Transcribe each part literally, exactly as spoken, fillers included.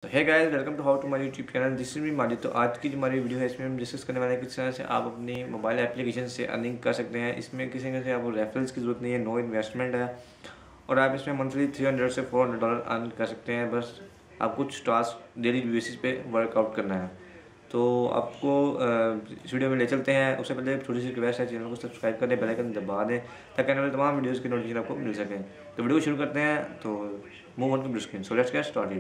है guys, welcome to how to my YouTube channel. This is me Majid. तो आज की जो हमारी वीडियो है इसमें हम डिस्कस करने वाले हैं किस तरह से आप अपनी मोबाइल एप्लीकेशन से अर्निंग कर सकते हैं। इसमें किसी तरह से आपको रेफरल्स की जरूरत नहीं है, नो इन्वेस्टमेंट है और आप इसमें मंथली थ्री हंड्रेड से फोर हंड्रेड डॉलर अर्न कर सकते हैं। बस आप कुछ टास्क डेली बेसिस पे वर्कआउट करना है। तो आपको इस वीडियो में ले चलते हैं। उससे पहले छोटी सी रिक्वेस्ट है, चैनल को सब्सक्राइब कर दें, बेल आइकन दबा दें ताकि आने वाले तमाम वीडियोज़ की नोटिफिकेशन आपको मिल सके। तो वीडियो शुरू करते हैं। तो move on to screen. So let's get started.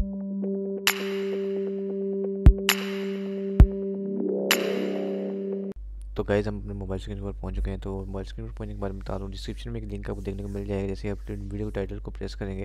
तो गाइस, हम अपने मोबाइल स्क्रीन पर पहुंच चुके हैं। तो मोबाइल स्क्रीन पर पहुंचने के बाद बता रहा हूँ, डिस्क्रिप्शन में एक लिंक आपको देखने को मिल जाएगा। जैसे आप वीडियो को टाइटल को प्रेस करेंगे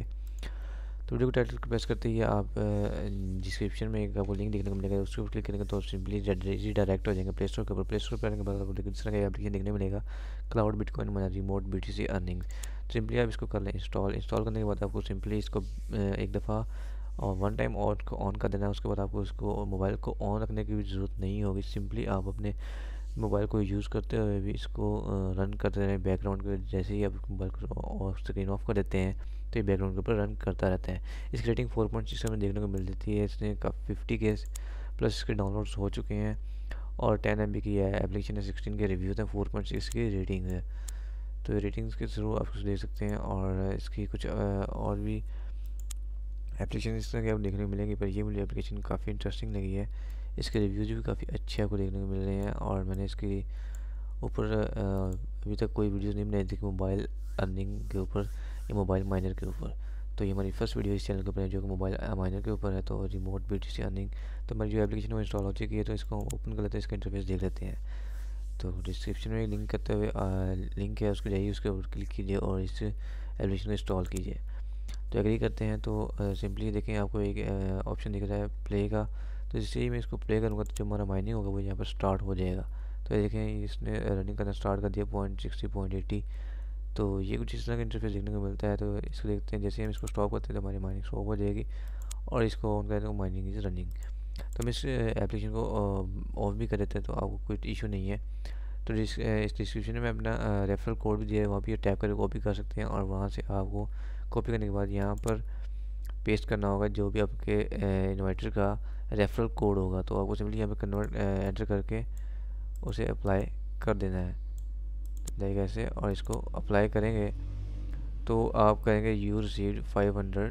तो वीडियो को टाइटल को प्रेस करते ही आप डिस्क्रिप्शन में एक आपको लिंक देखने को मिलेगा। उसके ऊपर क्लिक करेंगे तो सिंपली डायरेक्ट हो जाएंगे प्ले स्टोर के ऊपर। प्ले स्टोर पर आने के बाद आपको इस तरह का एप्लीकेशन देखने को मिलेगा, cloud bitcoin miner remote BTC earning. Simply आप इसको कर लें इंस्टॉल। इंस्टॉल करने के बाद आपको सिंपली इसको एक दफ़ा और वन टाइम ऑन को ऑन कर देना है। उसके बाद आपको इसको मोबाइल को ऑन रखने की भी ज़रूरत नहीं होगी। सिंपली आप अपने मोबाइल को यूज़ करते हुए भी इसको रन करते रहें बैकग्राउंड के। जैसे ही आप मोबाइल को स्क्रीन ऑफ कर देते हैं तो ये बैकग्राउंड के ऊपर रन करता रहता है। इसकी रेटिंग फोर पॉइंट सिक्स हमें देखने को मिल जाती है। इसने का फिफ्टी के प्लस इसके डाउनलोड्स हो चुके हैं और टेन एम बी की है एप्लीकेशन है, सिक्सटीन के रिव्यूज़ हैं, फोर पॉइंट सिक्स की रेटिंग है। तो रेटिंग्स के थ्रू आप देख सकते हैं और इसकी कुछ और भी एप्लीकेशन इस तरह के आप देखने को मिलेंगे, पर ये मुझे एप्लीकेशन काफ़ी इंटरेस्टिंग लगी है। इसके रिव्यूज़ भी काफ़ी अच्छे आपको देखने को मिल रहे हैं और मैंने इसके ऊपर अभी तक कोई वीडियोज़ नहीं बनाई थी मोबाइल अर्निंग के ऊपर या मोबाइल माइनर के ऊपर। तो ये हमारी फर्स्ट वीडियो इस चैनल के ऊपर है जो कि मोबाइल माइनर के ऊपर है। तो रिमोट बीटीसी अर्निंग, तो हमारी जो एप्लीकेशन वो इंस्टॉल हो चुकी है। तो इसको ओपन कर लेते हैं, इसका इंटरफेस देख लेते हैं। तो डिस्क्रिप्शन में लिंक करते हुए लिंक है, उसको जाइए, उसके ऊपर क्लिक कीजिए और इस एप्लीकेशन को इंस्टॉल कीजिए। तो एग्री करते हैं तो सिंपली देखें आपको एक ऑप्शन दिख रहा है प्ले का। तो जैसे ही मैं इसको प्ले करूँगा तो जो हमारा माइनिंग होगा वो यहाँ पर स्टार्ट हो जाएगा। तो देखें इसने रनिंग करना स्टार्ट कर दिया पॉइंट सिक्सटी पॉइंट एटी। तो ये कुछ इस तरह का इंटरफेस देखने को मिलता है। तो इसको देखते हैं, जैसे हम इसको स्टॉप करते हैं तो हमारी माइनिंग स्टॉप हो जाएगी और इसको ऑन करें तो माइनिंग इज़ रनिंग। तो हम इस एप्लीकेशन को ऑफ भी कर देते हैं तो आपको कोई इशू नहीं है। तो इस डिस्क्रिप्शन में अपना रेफरल कोड भी दिया है, वहाँ पर टैप करके कॉपी कर सकते हैं और वहाँ से आपको कॉपी करने के बाद यहाँ पर पेस्ट करना होगा जो भी आपके इन्वर्टर का रेफरल कोड होगा। तो आपको सिंपली यहाँ पे कन्वर्ट एंटर करके उसे अप्लाई कर देना है लाइक ऐसे, और इसको अप्लाई करेंगे तो आप करेंगे you received five hundred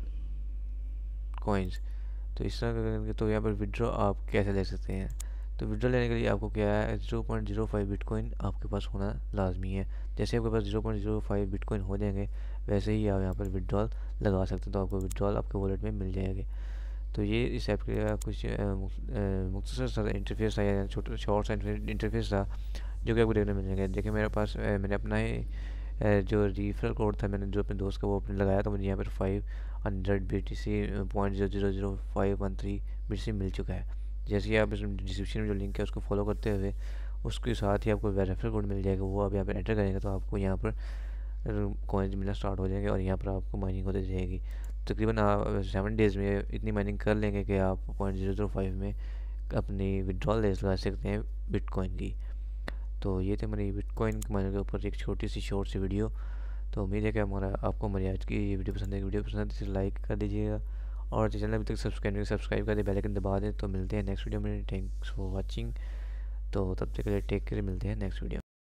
coins. तो इस तरह करेंगे तो यहाँ पर विड्रॉ आप कैसे ले सकते हैं। तो विड्रॉ लेने के लिए आपको क्या है, zero point zero five bitcoin आपके पास होना लाजमी है। जैसे आपके पास zero point zero five bitcoin हो जाएंगे वैसे ही आप यहाँ पर विड्रॉल लगा सकते हैं। तो आपको विड्रॉल आपके वॉलेट में मिल जाएगी। तो ये इस ऐप का कुछ मुख्तसर सा इंटरफेस था या छोटा शॉर्ट सा इंटरफेस था जो कि आपको देखने मिल जाएगा। देखिए मेरे पास मैंने अपना ही जो रिफरल कोड था मैंने जो अपने दोस्त का वो अपने लगाया तो मुझे यहाँ पर five hundred B T C point zero zero zero five one three B T C मिल चुका है। जैसे ही आप इस डिस्क्रिप्शन में जो लिंक है उसको फॉलो करते हुए उसके साथ ही आपको रेफरल कोड मिल जाएगा, वो आप यहाँ पर एंटर करेंगे तो आपको यहाँ पर कॉइन्स मिलना स्टार्ट हो जाएंगे और यहाँ पर आपको माइनिंग होती जाएगी। तकरीबन आप सेवन डेज़ में इतनी माइनिंग कर लेंगे कि आप पॉइंट जीरो जीरो फाइव में अपनी विड्रॉल रेट लगा सकते हैं बिटकॉइन की। तो ये थे हमारी बिटकॉइन के माइनिंग के ऊपर एक छोटी सी शॉर्ट सी वीडियो। तो उम्मीद है कि हमारा आपको हमारी आज की ये वीडियो पसंद है। वीडियो पसंद है तो लाइक कर दीजिएगा और चैनल अभी तक सब्सक्राइब नहीं सब्सक्राइब कर दे, बेल आइकन दबा दें। तो मिलते हैं नेक्स्ट वीडियो में। Thanks for watching. तो तब तक के लिए टेक केयर, मिलते हैं नेक्स्ट वीडियो।